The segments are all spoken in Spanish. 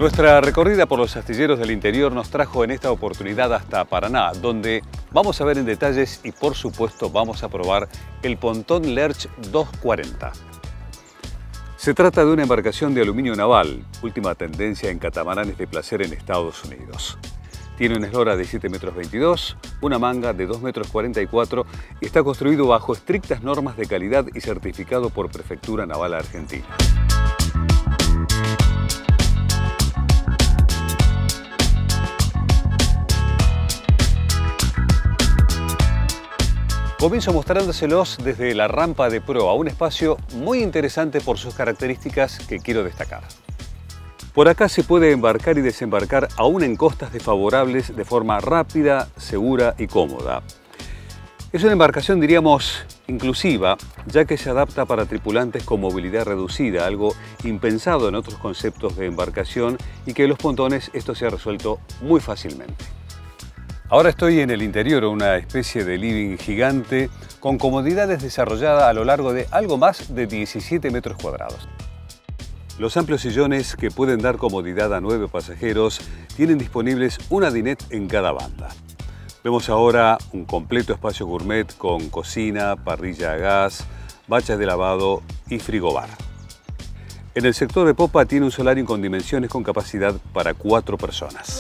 Nuestra recorrida por los astilleros del interior nos trajo en esta oportunidad hasta Paraná, donde vamos a ver en detalles y por supuesto vamos a probar el Pontón Lerch 240. Se trata de una embarcación de aluminio naval, última tendencia en catamaranes de placer en Estados Unidos. Tiene una eslora de 7,22 m, una manga de 2,44 m y está construido bajo estrictas normas de calidad y certificado por Prefectura Naval Argentina. Comienzo mostrándoselos desde la rampa de proa, un espacio muy interesante por sus características que quiero destacar. Por acá se puede embarcar y desembarcar aún en costas desfavorables de forma rápida, segura y cómoda. Es una embarcación, diríamos, inclusiva, ya que se adapta para tripulantes con movilidad reducida, algo impensado en otros conceptos de embarcación y que en los pontones esto se ha resuelto muy fácilmente. Ahora estoy en el interior, una especie de living gigante con comodidades desarrolladas a lo largo de algo más de 17 metros cuadrados. Los amplios sillones que pueden dar comodidad a 9 pasajeros tienen disponibles una dinette en cada banda. Vemos ahora un completo espacio gourmet con cocina, parrilla a gas, bachas de lavado y frigobar. En el sector de popa tiene un solarium con dimensiones con capacidad para 4 personas.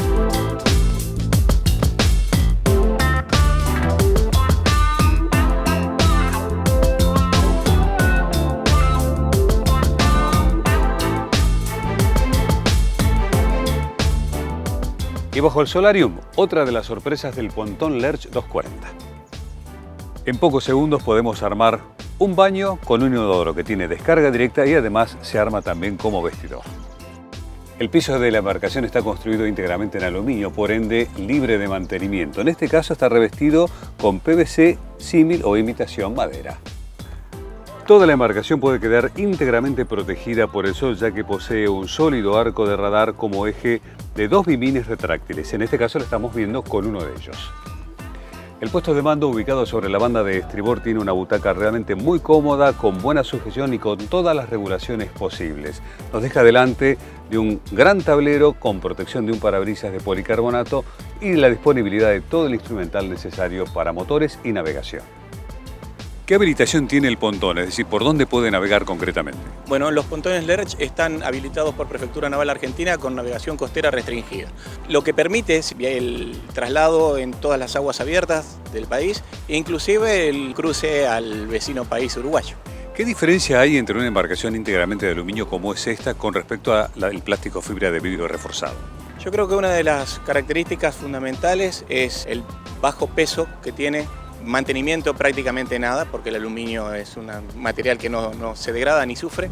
Y bajo el solarium, otra de las sorpresas del Pontón Lerch 240. En pocos segundos podemos armar un baño con un inodoro que tiene descarga directa y además se arma también como vestidor. El piso de la embarcación está construido íntegramente en aluminio, por ende libre de mantenimiento. En este caso está revestido con PVC, símil o imitación madera. Toda la embarcación puede quedar íntegramente protegida por el sol, ya que posee un sólido arco de radar como eje de 2 bimines retráctiles. En este caso lo estamos viendo con uno de ellos. El puesto de mando, ubicado sobre la banda de estribor, tiene una butaca realmente muy cómoda, con buena sujeción y con todas las regulaciones posibles. Nos deja delante de un gran tablero con protección de un parabrisas de policarbonato y la disponibilidad de todo el instrumental necesario para motores y navegación. ¿Qué habilitación tiene el pontón? Es decir, ¿por dónde puede navegar concretamente? Bueno, los pontones Lerch están habilitados por Prefectura Naval Argentina con navegación costera restringida. Lo que permite es el traslado en todas las aguas abiertas del país e inclusive el cruce al vecino país uruguayo. ¿Qué diferencia hay entre una embarcación íntegramente de aluminio como es esta con respecto al plástico fibra de vidrio reforzado? Yo creo que una de las características fundamentales es el bajo peso que tiene. Mantenimiento prácticamente nada, porque el aluminio es un material que no se degrada ni sufre.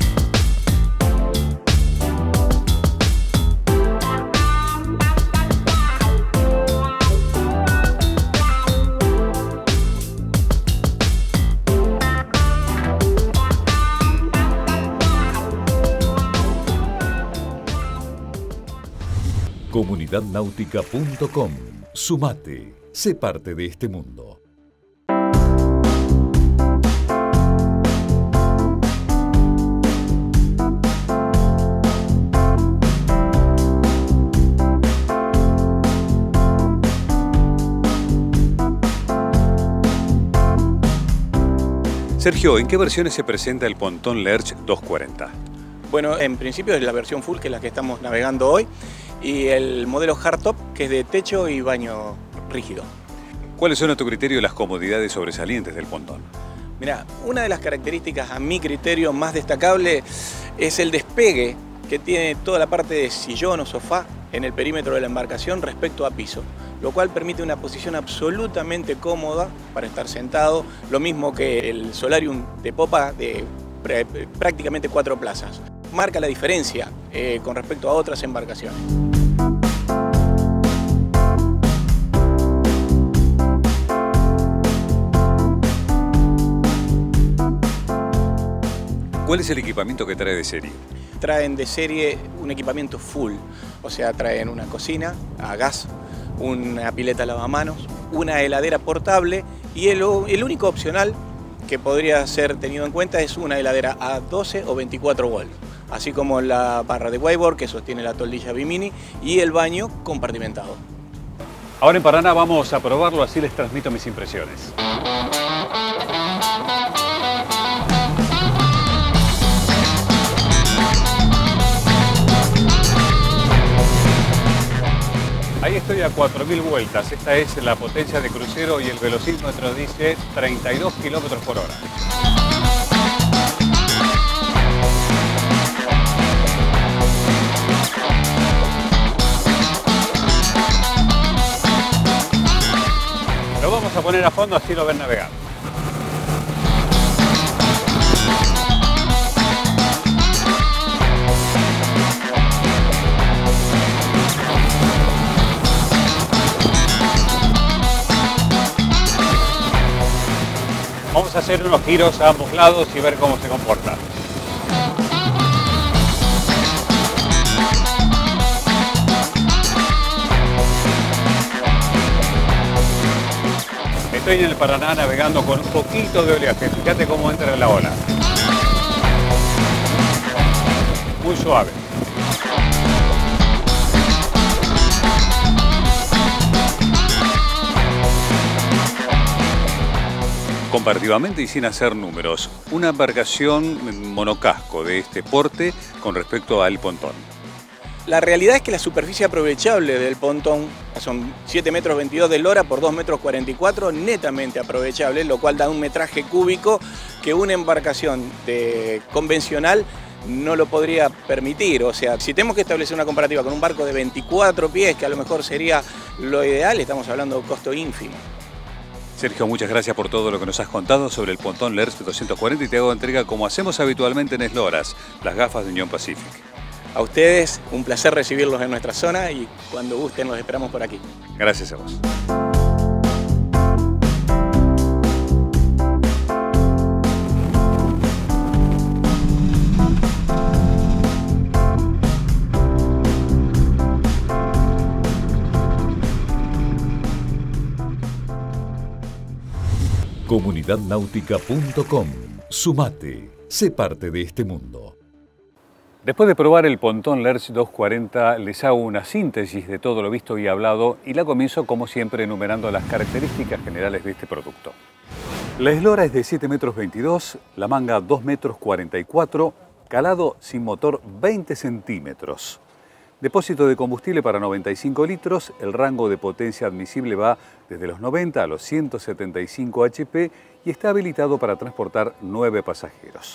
Comunidadnáutica.com. Sumate, sé parte de este mundo. Sergio, ¿en qué versiones se presenta el Pontón Lerch 240? Bueno, en principio es la versión full, que es la que estamos navegando hoy, y el modelo hardtop, que es de techo y baño rígido. ¿Cuáles son a tu criterio las comodidades sobresalientes del pontón? Mirá, una de las características a mi criterio más destacable es el despegue que tiene toda la parte de sillón o sofá en el perímetro de la embarcación respecto a piso, lo cual permite una posición absolutamente cómoda para estar sentado, lo mismo que el solarium de popa de prácticamente 4 plazas. Marca la diferencia con respecto a otras embarcaciones. ¿Cuál es el equipamiento que trae de serie? Traen de serie un equipamiento full, o sea, traen una cocina a gas, una pileta lavamanos, una heladera portable y el único opcional que podría ser tenido en cuenta es una heladera a 12 o 24 volts. así como la barra de wakeboard que sostiene la toldilla Bimini y el baño compartimentado. Ahora en Paraná vamos a probarlo, así les transmito mis impresiones. Ahí estoy a 4000 vueltas. Esta es la potencia de crucero y el velocímetro dice 32 km por hora. Lo vamos a poner a fondo, así lo ven navegar. Vamos a hacer unos giros a ambos lados y ver cómo se comporta. Estoy en el Paraná navegando con un poquito de oleaje. Fíjate cómo entra la ola. Muy suave. Comparativamente y sin hacer números, una embarcación monocasco de este porte con respecto al pontón. La realidad es que la superficie aprovechable del pontón son 7,22 metros de lora por 2,44 metros, netamente aprovechable, lo cual da un metraje cúbico que una embarcación convencional no lo podría permitir. O sea, si tenemos que establecer una comparativa con un barco de 24 pies, que a lo mejor sería lo ideal, estamos hablando de un costo ínfimo. Sergio, muchas gracias por todo lo que nos has contado sobre el pontón Lerch 240 y te hago entrega, como hacemos habitualmente en Esloras, las gafas de Union Pacific. A ustedes, un placer recibirlos en nuestra zona y cuando gusten los esperamos por aquí. Gracias a vos. Comunidadnáutica.com. Sumate. Sé parte de este mundo. Después de probar el pontón Lerch 240, les hago una síntesis de todo lo visto y hablado y la comienzo, como siempre, enumerando las características generales de este producto. La eslora es de 7,22 metros, la manga 2,44 metros, calado sin motor 20 centímetros. Depósito de combustible para 95 litros, el rango de potencia admisible va desde los 90 a los 175 HP y está habilitado para transportar 9 pasajeros.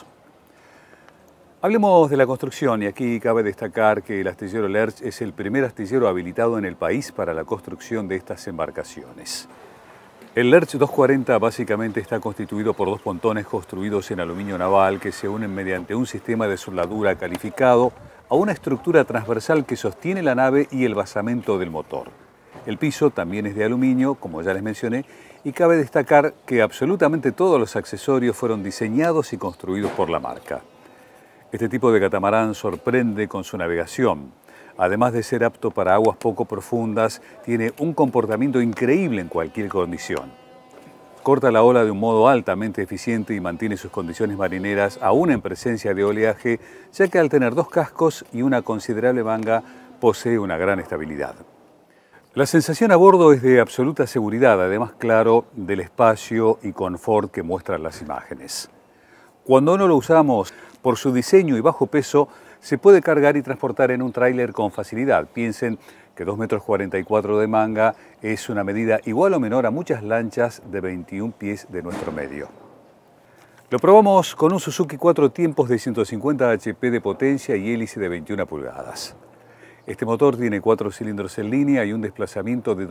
Hablemos de la construcción y aquí cabe destacar que el astillero Lerch es el primer astillero habilitado en el país para la construcción de estas embarcaciones. El Lerch 240 básicamente está constituido por dos pontones construidos en aluminio naval que se unen mediante un sistema de soldadura calificado a una estructura transversal que sostiene la nave y el basamento del motor. El piso también es de aluminio, como ya les mencioné, y cabe destacar que absolutamente todos los accesorios fueron diseñados y construidos por la marca. Este tipo de catamarán sorprende con su navegación. Además de ser apto para aguas poco profundas, tiene un comportamiento increíble en cualquier condición. Corta la ola de un modo altamente eficiente y mantiene sus condiciones marineras aún en presencia de oleaje, ya que al tener dos cascos y una considerable manga, posee una gran estabilidad. La sensación a bordo es de absoluta seguridad, además, claro, del espacio y confort que muestran las imágenes. Cuando no lo usamos, por su diseño y bajo peso, se puede cargar y transportar en un tráiler con facilidad. Piensen que 2,44 metros de manga es una medida igual o menor a muchas lanchas de 21 pies de nuestro medio. Lo probamos con un Suzuki 4 tiempos de 150 HP de potencia y hélice de 21 pulgadas. Este motor tiene 4 cilindros en línea y un desplazamiento de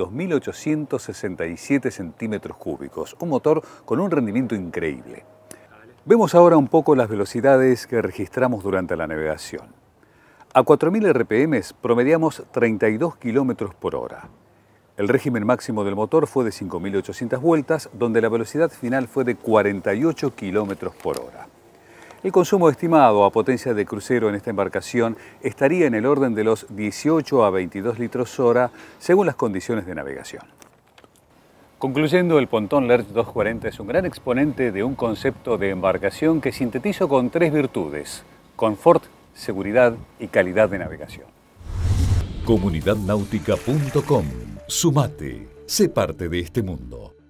2.867 centímetros cúbicos. Un motor con un rendimiento increíble. Vemos ahora un poco las velocidades que registramos durante la navegación. A 4.000 RPM promediamos 32 km por hora. El régimen máximo del motor fue de 5.800 vueltas, donde la velocidad final fue de 48 km por hora. El consumo estimado a potencia de crucero en esta embarcación estaría en el orden de los 18 a 22 litros hora, según las condiciones de navegación. Concluyendo, el pontón Lerch 240 es un gran exponente de un concepto de embarcación que sintetizo con 3 virtudes: confort, seguridad y calidad de navegación. Comunidadnáutica.com. Sumate. Sé parte de este mundo.